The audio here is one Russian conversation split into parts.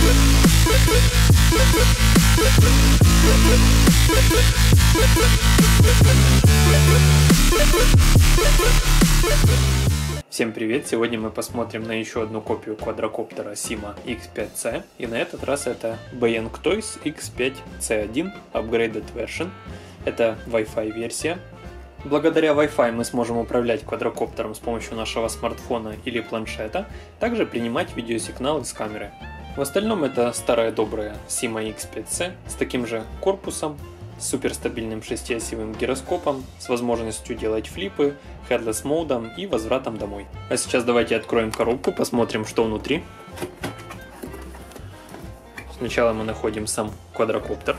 Всем привет! Сегодня мы посмотрим на еще одну копию квадрокоптера Syma X5C, и на этот раз это Beyang Toys X5C1 Upgraded Version. Это Wi-Fi версия. Благодаря Wi-Fi мы сможем управлять квадрокоптером с помощью нашего смартфона или планшета, также принимать видеосигналы с камеры. В остальном это старая добрая Syma X5C с таким же корпусом, с суперстабильным 6-осевым гироскопом, с возможностью делать флипы, headless модом и возвратом домой. А сейчас давайте откроем коробку, посмотрим, что внутри. Сначала мы находим сам квадрокоптер.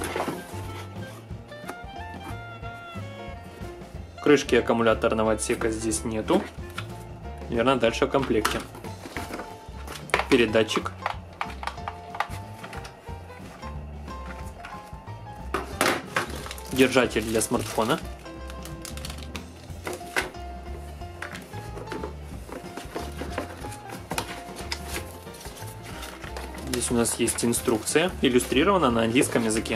Крышки аккумуляторного отсека здесь нету. Наверное, дальше в комплекте. Передатчик. Держатель для смартфона. Здесь у нас есть инструкция, иллюстрирована на английском языке.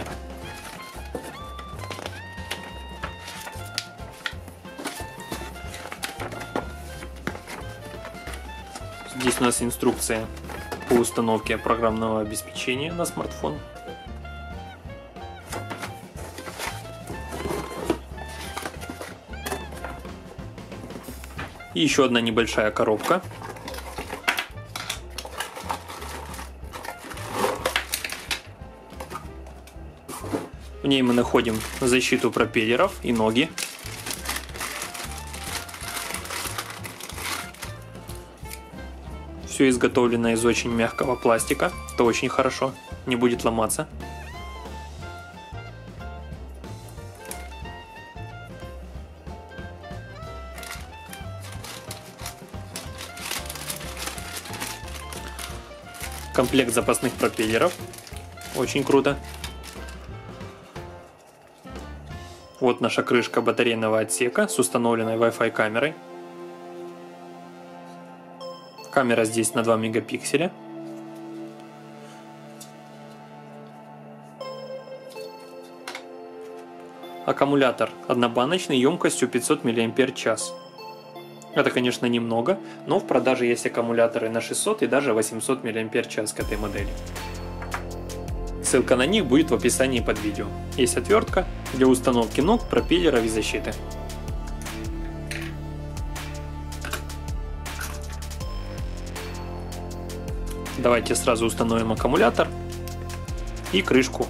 Здесь у нас инструкция по установке программного обеспечения на смартфон. И еще одна небольшая коробка. В ней мы находим защиту пропеллеров и ноги. Все изготовлено из очень мягкого пластика. Это очень хорошо, не будет ломаться. Комплект запасных пропеллеров. Очень круто. Вот наша крышка батарейного отсека с установленной Wi-Fi камерой. Камера здесь на 2 мегапикселя. Аккумулятор однобаночный емкостью 500 мАч. Это, конечно, немного, но в продаже есть аккумуляторы на 600 и даже 800 мАч к этой модели. Ссылка на них будет в описании под видео. Есть отвертка для установки ног, пропеллеров и защиты. Давайте сразу установим аккумулятор и крышку.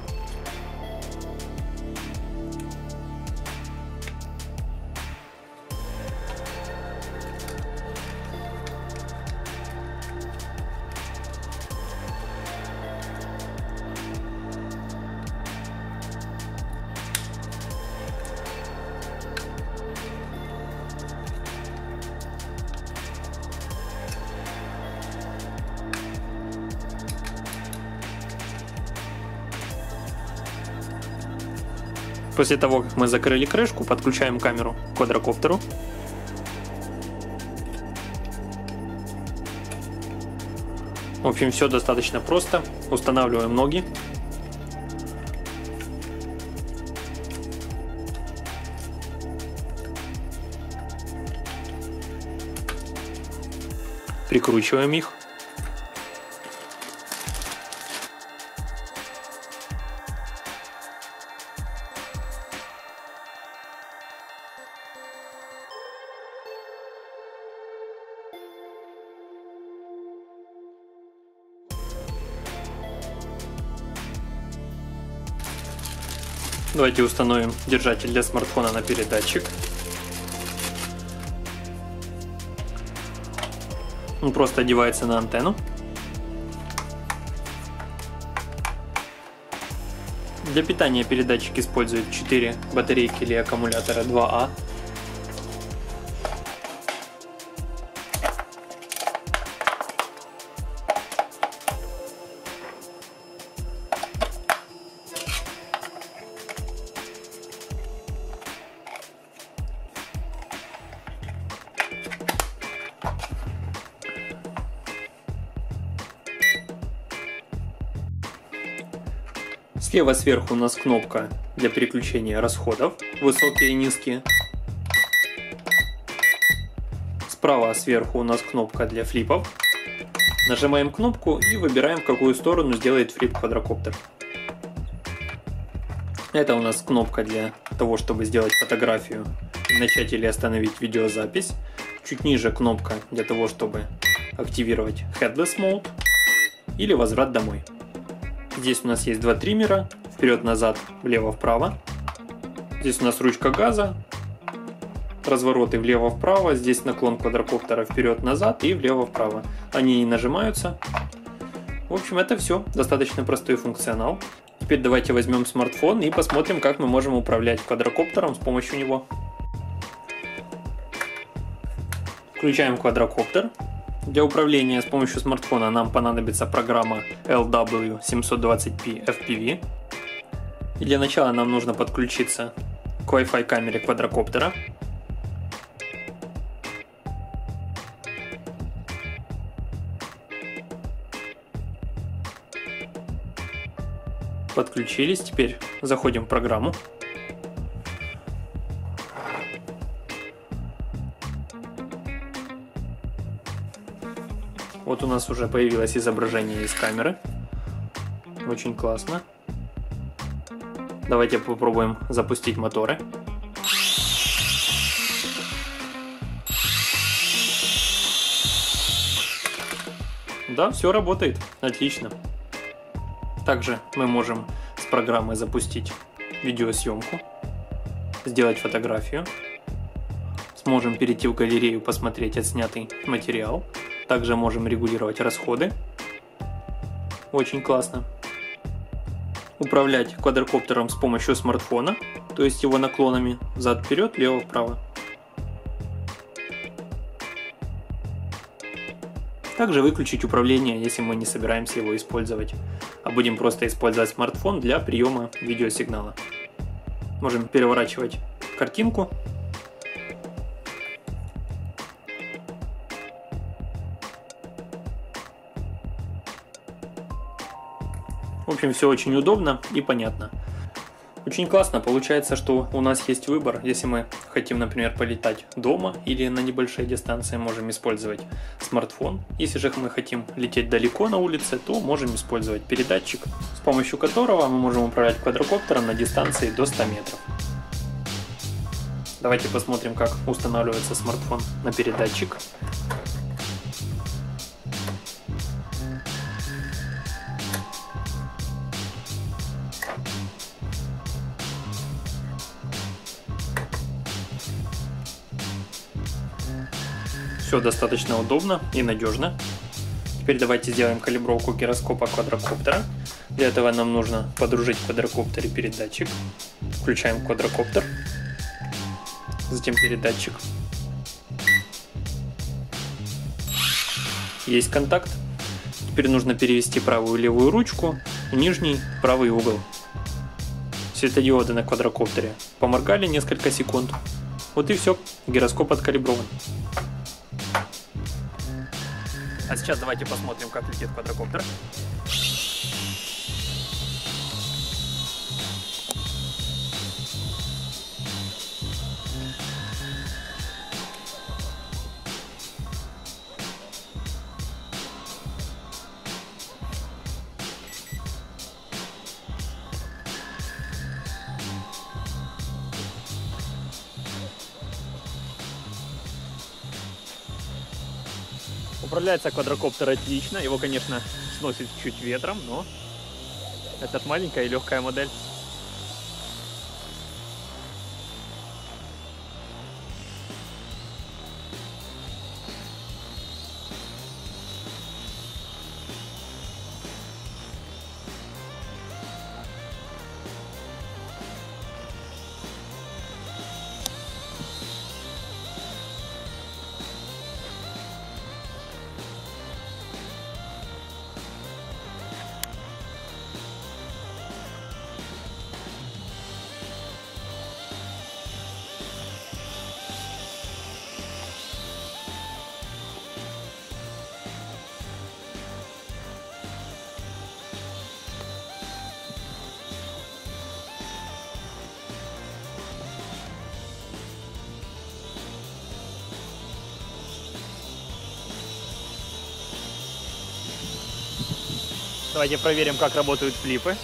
После того, как мы закрыли крышку, подключаем камеру к квадрокоптеру. В общем, все достаточно просто. Устанавливаем ноги. Прикручиваем их. Давайте установим держатель для смартфона на передатчик. Он просто одевается на антенну. Для питания передатчик использует 4 батарейки или аккумулятора 2А. Слева сверху у нас кнопка для переключения расходов, высокие и низкие. Справа сверху у нас кнопка для флипов. Нажимаем кнопку и выбираем, в какую сторону сделает флип квадрокоптер. Это у нас кнопка для того, чтобы сделать фотографию, начать или остановить видеозапись. Чуть ниже кнопка для того, чтобы активировать Headless Mode или возврат домой. Здесь у нас есть два триммера, вперед-назад, влево-вправо. Здесь у нас ручка газа, развороты влево-вправо, здесь наклон квадрокоптера вперед-назад и влево-вправо. Они не нажимаются. В общем, это все, достаточно простой функционал. Теперь давайте возьмем смартфон и посмотрим, как мы можем управлять квадрокоптером с помощью него. Включаем квадрокоптер. Для управления с помощью смартфона нам понадобится программа LW720p FPV. И для начала нам нужно подключиться к Wi-Fi камере квадрокоптера. Подключились, теперь заходим в программу. Вот у нас уже появилось изображение из камеры. Очень классно. Давайте попробуем запустить моторы. Да, все работает. Отлично. Также мы можем с программой запустить видеосъемку, сделать фотографию. Сможем перейти в галерею, посмотреть отснятый материал. Также можем регулировать расходы. Очень классно. Управлять квадрокоптером с помощью смартфона, то есть его наклонами взад-вперед, лево-вправо. Также выключить управление, если мы не собираемся его использовать, а будем просто использовать смартфон для приема видеосигнала. Можем переворачивать картинку. В общем, все очень удобно и понятно. Очень классно получается, что у нас есть выбор. Если мы хотим, например, полетать дома или на небольшие дистанции, можем использовать смартфон. Если же мы хотим лететь далеко на улице, то можем использовать передатчик, с помощью которого мы можем управлять квадрокоптером на дистанции до 100 метров. Давайте посмотрим, как устанавливается смартфон на передатчик. Все достаточно удобно и надежно. Теперь давайте сделаем калибровку гироскопа квадрокоптера. Для этого нам нужно подружить в квадрокоптере передатчик. Включаем квадрокоптер, затем передатчик. Есть контакт. Теперь нужно перевести правую и левую ручку в нижний правый угол. Светодиоды на квадрокоптере поморгали несколько секунд. Вот и все, гироскоп откалиброван. А сейчас давайте посмотрим, как летит квадрокоптер. Управляется квадрокоптер отлично, его, конечно, сносит чуть ветром, но это маленькая и легкая модель. Давайте проверим, как работают флипы.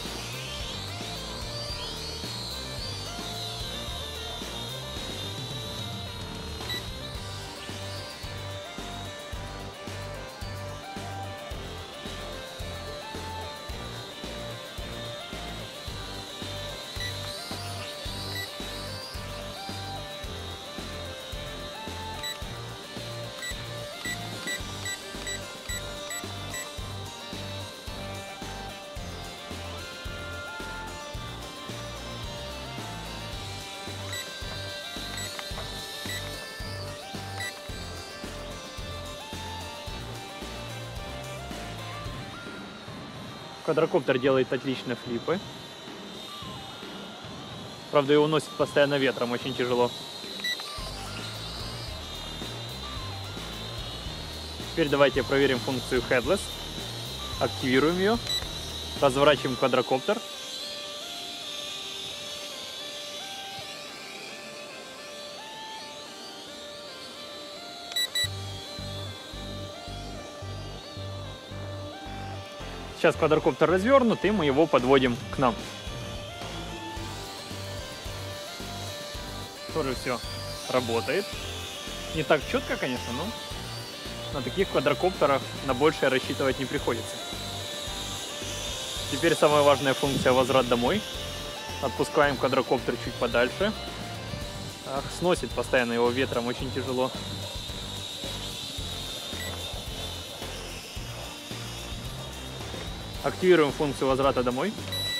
Квадрокоптер делает отлично флипы. Правда, его носит постоянно ветром, очень тяжело. Теперь давайте проверим функцию Headless. Активируем ее. Разворачиваем квадрокоптер. Сейчас квадрокоптер развернут, и мы его подводим к нам. Тоже все работает. Не так четко, конечно, но на таких квадрокоптерах на большее рассчитывать не приходится. Теперь самая важная функция — возврат домой. Отпускаем квадрокоптер чуть подальше. Ах, сносит постоянно его ветром, очень тяжело. Активируем функцию возврата домой.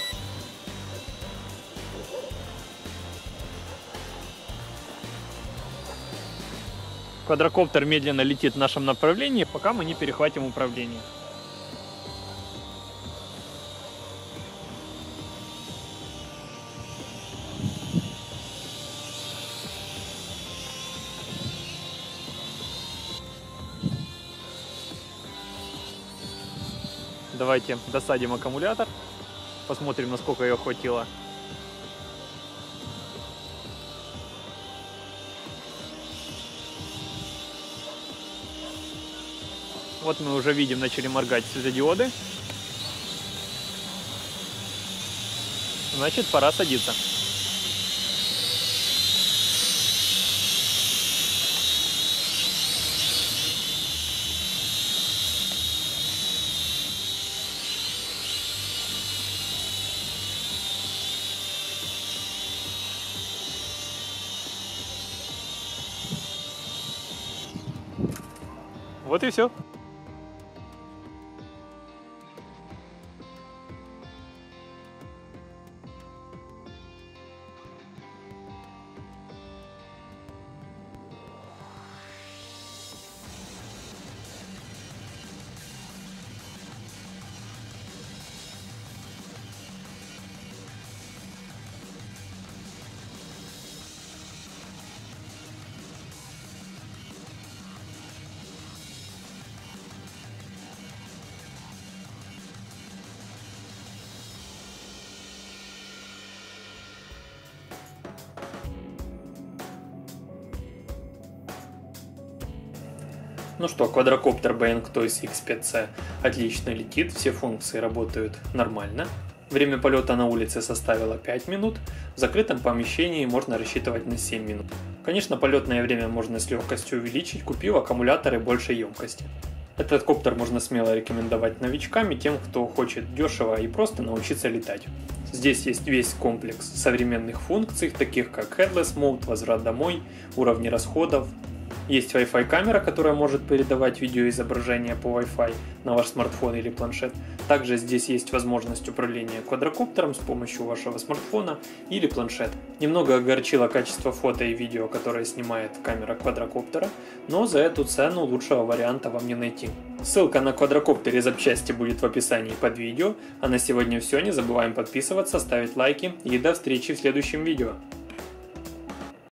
Квадрокоптер медленно летит в нашем направлении, пока мы не перехватим управление. Давайте досадим аккумулятор, посмотрим, насколько ее хватило. Вот мы уже видим, начали моргать светодиоды. Значит, пора садиться. Вот и все. Ну что, квадрокоптер Bayang Toys X5C отлично летит, все функции работают нормально. Время полета на улице составило 5 минут, в закрытом помещении можно рассчитывать на 7 минут. Конечно, полетное время можно с легкостью увеличить, купив аккумуляторы большей емкости. Этот коптер можно смело рекомендовать новичкам и тем, кто хочет дешево и просто научиться летать. Здесь есть весь комплекс современных функций, таких как Headless Mode, возврат домой, уровни расходов. Есть Wi-Fi камера, которая может передавать видеоизображение по Wi-Fi на ваш смартфон или планшет. Также здесь есть возможность управления квадрокоптером с помощью вашего смартфона или планшета. Немного огорчило качество фото и видео, которое снимает камера квадрокоптера, но за эту цену лучшего варианта вам не найти. Ссылка на квадрокоптер и запчасти будет в описании под видео. А на сегодня все, не забываем подписываться, ставить лайки и до встречи в следующем видео.